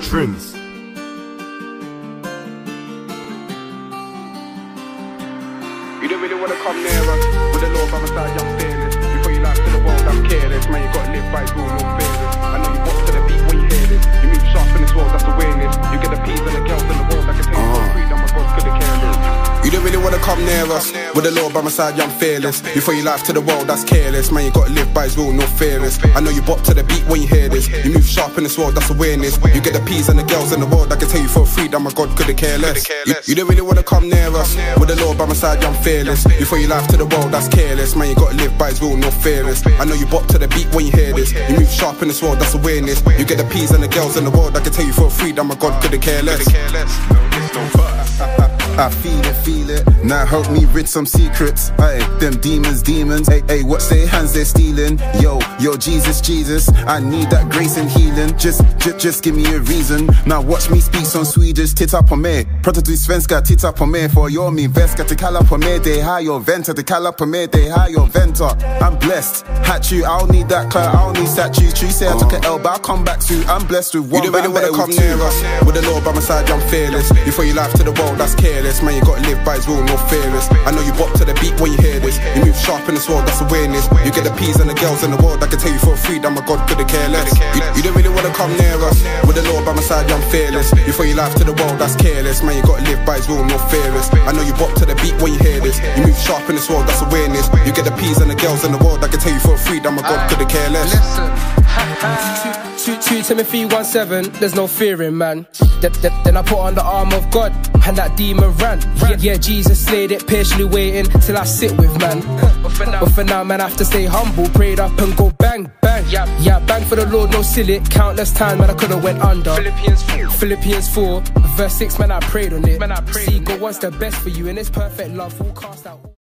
Trins. You don't really want to come near us. With the law by my side, I'm fearless. You put your life to the world, I'm careless. Man, you gotta live by his rule, no fairness. I know you walk to the beat when you hear this. You move sharp in this world, that's awareness. You get the peas and the girls in the world that can take you for freedom. My God, could have careless. You don't really want to come near us. With the law by my side, I'm fearless. You throw your life to the world, that's careless. Man, you gotta live by his rule, no fearless. I know you bop to the beat when you hear this. You move sharp in this world, that's awareness. You get the peas and the girls in the world that can tell you for freedom. My God, could have care less. You don't really want to come near us. With the law by my side, I'm fearless. You throw your life to the world, that's careless. Man, you gotta live by his rule, no fearless. I know you bop to the beat when you hear this. You move sharp in this world, that's awareness. You get the peas and the girls in the world that can tell you for freedom. My God, could have care less. I feel it, now help me rid some secrets. Aye, them demons, hey, watch their hands, they're stealing. Yo, Jesus, I need that grace and healing. Just give me a reason. Now watch me speak some Swedish. Titta på mig, pratar du svenska, titta på mig. För jag min väska till kalla på mig. Det här jag väntar, till kalla på mig. Det här jag väntar. I'm blessed, hat you, I don't need that clout, I don't need statues. Tree say I took an L, but I'll come back soon. I'm blessed with one. You don't really want to come near us. With the law by my side, I'm fearless. You throw your life to the world, that's careless. Man, you gotta live by his rule, no fearless. I know you bop to the beat when you hear this. You move sharp in this world, that's awareness. You get the peas and the girls in the world that can tell you for freedom. My God, could have care less. You don't really want to come near us. With the law by my side, I'm fearless. You throw your life to the world, that's careless. Man, you gotta live by his rule, no fearless. I know you bop to the beat when you hear this. You move sharp in this world, that's awareness. You get the peas and the girls in the world that can tell you for freedom. My God, could have care less. 2 Timothy 1:7, there's no fearing, man. Then I put on the arm of God, and that demon ran. Yeah, Jesus slayed it, patiently waiting till I sit with man. But for now, man, I have to stay humble, prayed up and go bang, bang. Yeah, bang for the Lord, no silly. Countless times, man, I could've went under. Philippians 4, verse 6, man, I prayed on it. See, God wants the best for you, and it's perfect love will cast out.